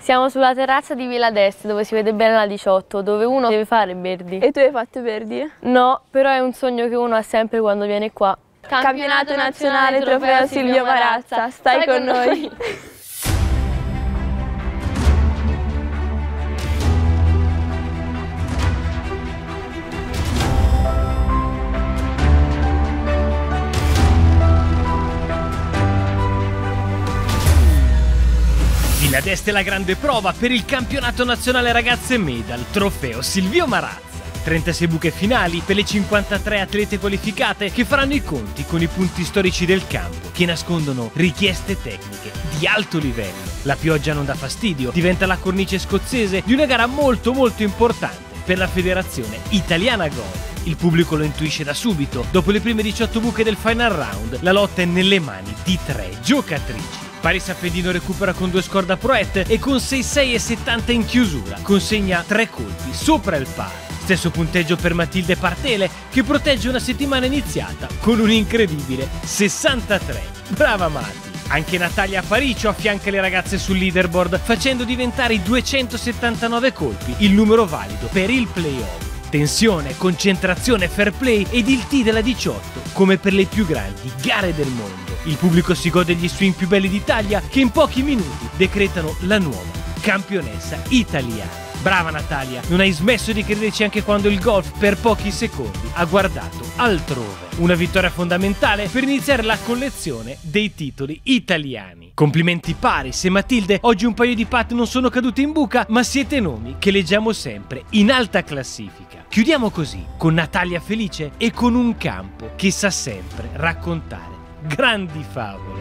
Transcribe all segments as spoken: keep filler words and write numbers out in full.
Siamo sulla terrazza di Villa d'Este, dove si vede bene la diciotto, dove uno deve fare Verdi. E tu hai fatto Verdi? No, però è un sogno che uno ha sempre quando viene qua. Campionato nazionale, trofeo Silvio Marazza, stai, stai con, con noi. noi. Villa d'Este è la grande prova per il campionato nazionale ragazze medal, trofeo Silvio Marazza. trentasei buche finali per le cinquantatré atlete qualificate che faranno i conti con i punti storici del campo, che nascondono richieste tecniche di alto livello. La pioggia non dà fastidio, diventa la cornice scozzese di una gara molto molto importante per la Federazione Italiana Golf. Il pubblico lo intuisce da subito. Dopo le prime diciotto buche del final round, la lotta è nelle mani di tre giocatrici. Paris Affedino recupera con due score da Proet e con sei sei e settanta in chiusura consegna tre colpi sopra il par. Stesso punteggio per Matilde Partele, che protegge una settimana iniziata con un incredibile sessantatré. Brava Mati! Anche Natalia Aparicio affianca le ragazze sul leaderboard, facendo diventare i duecentosettantanove colpi il numero valido per il playoff. Tensione, concentrazione, fair play ed il T della diciotto, come per le più grandi gare del mondo. Il pubblico si gode gli swing più belli d'Italia, che in pochi minuti decretano la nuova campionessa italiana. Brava Natalia, non hai smesso di crederci anche quando il golf per pochi secondi ha guardato altrove. Una vittoria fondamentale per iniziare la collezione dei titoli italiani. Complimenti Paris e Matilde, oggi un paio di pat non sono cadute in buca, ma siete nomi che leggiamo sempre in alta classifica. Chiudiamo così con Natalia felice e con un campo che sa sempre raccontare grandi favole.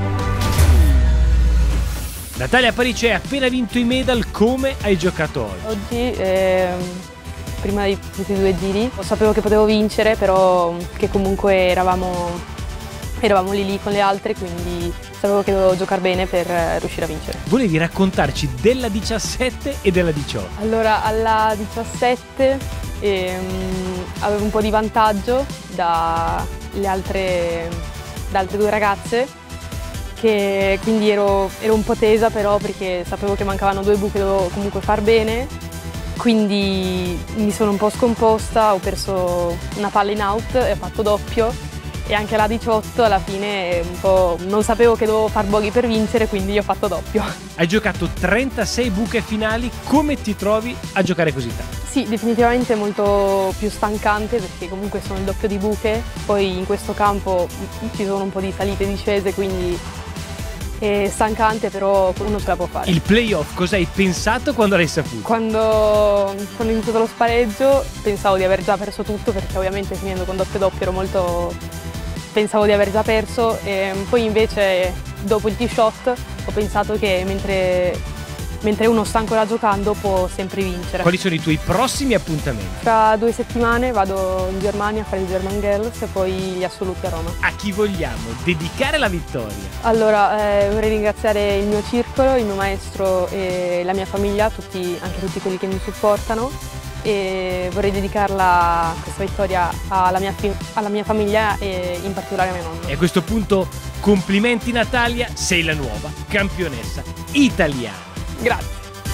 Natalia Aparicio, hai appena vinto i medal, come hai giocato oggi? Oggi, ehm, prima di tutti due giri, sapevo che potevo vincere, però che comunque eravamo, eravamo lì lì con le altre, quindi sapevo che dovevo giocare bene per riuscire a vincere. Volevi raccontarci della diciassette e della diciotto? Allora, alla diciassette ehm, avevo un po' di vantaggio dalle altre, da altre due ragazze, che quindi ero, ero un po' tesa, però perché sapevo che mancavano due buche, dovevo comunque far bene, quindi mi sono un po' scomposta, ho perso una palla in out e ho fatto doppio, e anche alla diciotto alla fine un po' non sapevo che dovevo far bogey per vincere, quindi ho fatto doppio. Hai giocato trentasei buche finali, come ti trovi a giocare così tanto? Sì, definitivamente molto più stancante, perché comunque sono il doppio di buche, poi in questo campo ci sono un po' di salite e discese, quindi è stancante, però uno ce la può fare. Il playoff, cosa hai pensato quando l'hai saputo? Quando, quando ho iniziato lo spareggio pensavo di aver già perso tutto, perché ovviamente finendo con doppio doppio ero molto... pensavo di aver già perso, e poi invece dopo il tee shot ho pensato che mentre, mentre uno sta ancora giocando può sempre vincere. Quali sono i tuoi prossimi appuntamenti? Tra due settimane vado in Germania a fare il German Girls e poi gli assoluti a Roma. A chi vogliamo dedicare la vittoria? Allora, eh, vorrei ringraziare il mio circolo, il mio maestro e la mia famiglia, tutti, anche tutti quelli che mi supportano, e vorrei dedicarla, questa vittoria, alla mia, alla mia famiglia e in particolare a mia nonna. E a questo punto complimenti Natalia, sei la nuova campionessa italiana. Grazie.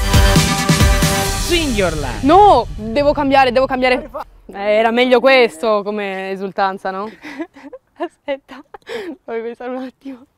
Sing your life. No, devo cambiare, devo cambiare. Eh, era meglio questo come esultanza, no? Aspetta, devo pensare un attimo.